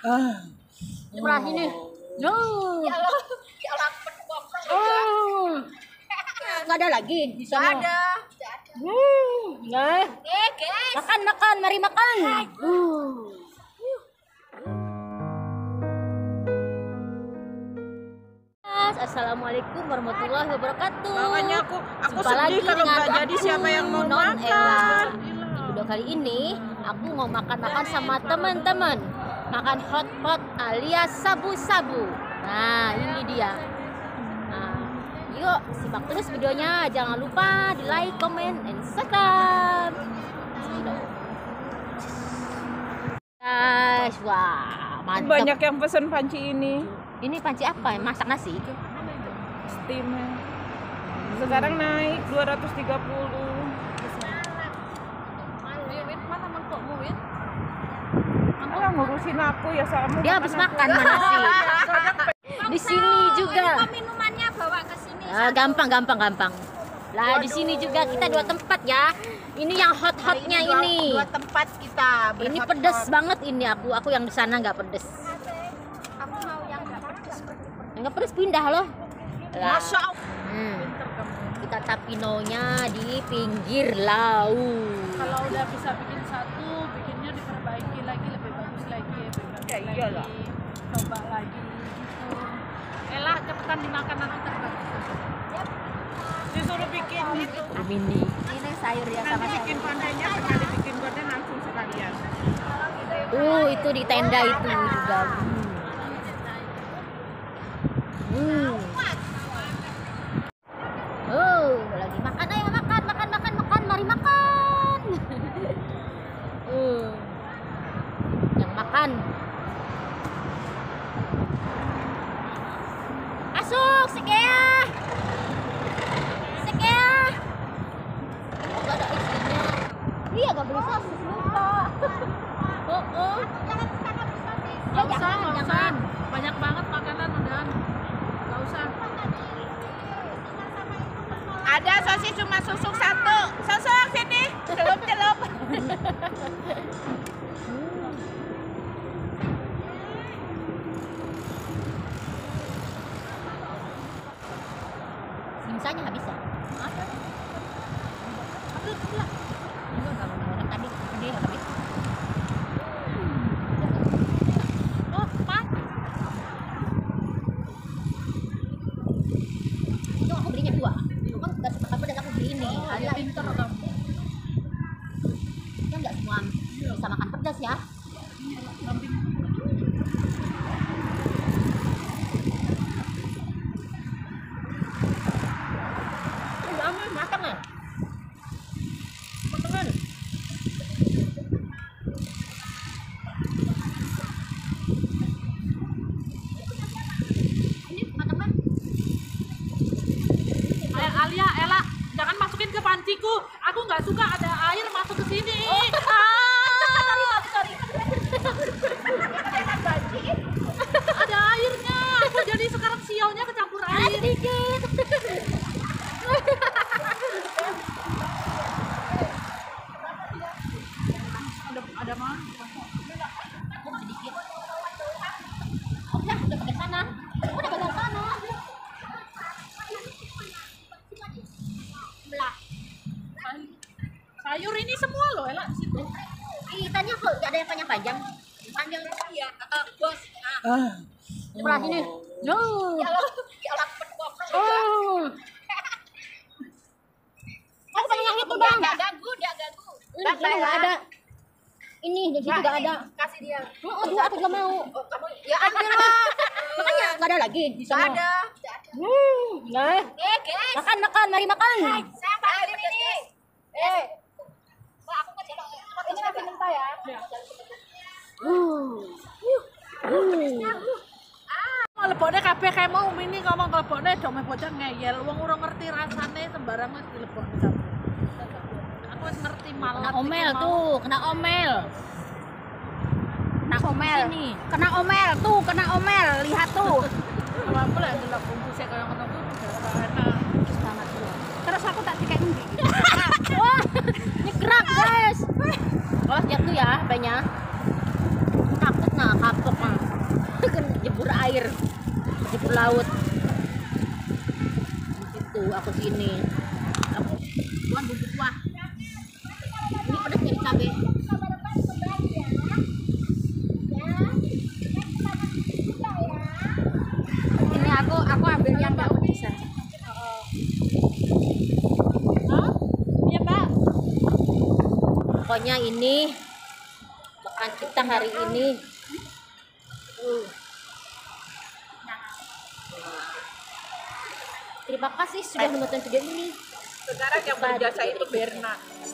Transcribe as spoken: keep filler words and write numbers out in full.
Ah. Sebelah sini. No. Ya Allah, ya Allah, Oh. Nggak ada lagi di sana. ada. Hmm, nah. Eh, guys. Makan, makan, mari makan. Uh. Assalamualaikum warahmatullahi wabarakatuh. Makanya aku aku Jumpa sedih lagi kalau dengan nggak jadi aku, siapa yang mau Non makan. Ella. Di video kali ini aku mau makan-makan sama teman-teman. Makan hotpot alias sabu-sabu. Nah, ini dia. Nah, yuk simak terus videonya. Jangan lupa di like, comment, and subscribe. Guys, wah mantap. Banyak yang pesen panci ini. Ini panci apa? Masak nasi? Steam. Sekarang naik dua ratus tiga puluh. Mana mangkokmu, Win? Alah ngurusin aku ya sama. Dia habis makan mana sih? Di sini juga. Minumannya bawa ke sini. Ah, gampang, gampang, gampang. Lah di sini juga kita dua tempat ya. Ini yang hot-hotnya ini. Dua tempat kita. Ini pedes banget ini aku. Aku yang di sana nggak pedes. Aku mau yang nggak pedes. Nggak pedes pindah loh. Lah. Masya Allah. Hmm. Kita tapinonya di pinggir laut. Kalau udah bisa bikin satu, bikinnya diperbaiki lagi, lebih bagus lagi, lebih bagus Ya, lagi, iyalah. coba lagi gitu. Elah, cepetan dimakan nanti terbatas. Disuruh bikin itu. Mini. Ini sayur ya Nanti bikin pandainya sekali bikin gorden langsung sekalian. Uh, itu di tenda itu juga. Hmm. Oh, lagi makan, ayo makan, makan, makan, makan, mari makan. uh. Yang makan. Masuk, Sekea. Sekea. Gak ada isinya. Iya, gak boleh sosis, lupa. Oh, oh. Jangan sana sosis. Ya, Nggak usah, jangan, nggak usah. jangan. Banyak banget makanan udah. Nggak usah. Ada sosis cuma susuk satu. Susuk sini. Celup celup. Simsanya habis ya? Ada. Habis lah. Ini udah orang tadi ini habis. Oh, pas. Itu aku belinya dua. Itu kan nggak suka pedas aku beli ini. Ada Pinter kamu. kan nggak semua bisa makan pedas ya. Lama matang ya? Matangan. Ini matangan. Eh, Alia, Ella, jangan masukin ke panciku. Aku nggak suka ada air masuk ke sini. Ah, ada airnya. Aku jadi sekarang siaunya kecampur air. Sedikit. Ada ada mah. Sedikit. Udah, udah pakai sana. Udah pakai sana. Belah. Sayur ini semua loh, Ella. Situ. Ikannya kok gak ada yang panjang-panjang. Panjang. Ya, eh, bos. Nah, Ah. Sebelah sini. No. ya Allah, ya Allah, Oh. Aku pengen yang itu Dia dong. nggak ganggu, dia ganggu. Ini ini nggak ada. Ini di situ nggak ada. Kasih dia. Oh, dua aku juga mau. Oh, kamu ya ambil lah. Makanya nggak ada lagi di Nggak sana. ada. Nggak ada. Hmm, nah. Eh, guys. Makan, makan, mari makan. Saya ambil ini. Eh. Pak, aku kan jalan. Ini nanti mentah ya. Uh. Uh. Lebokne kabeh kayak mau mini ngomong lebokne dong meh bocah ngeyel. Wong ora ngerti rasane sembarang wis dilebokne kabeh. Aku wis ngerti malah. Kena omel tuh, kena omel. Kena omel. Sini. Kena omel tuh, kena omel. Lihat tuh. Apa lah delok bungkusnya kaya ngono ku enak. Terus aku tak dikek endi. Wah, nyegerak guys. Oh, jatuh ya, banyak. Takut nah, kapok mah. laut. Itu aku sini. Aku bukan bubuk kuah. Ini pedas dari cabai. Ini aku aku ambil yang nggak pedas aja. Iya, Pak. Pokoknya ini makan kita hari ini. Uh. Terima kasih sudah menonton video ini. Sekarang yang berjasa itu Berna.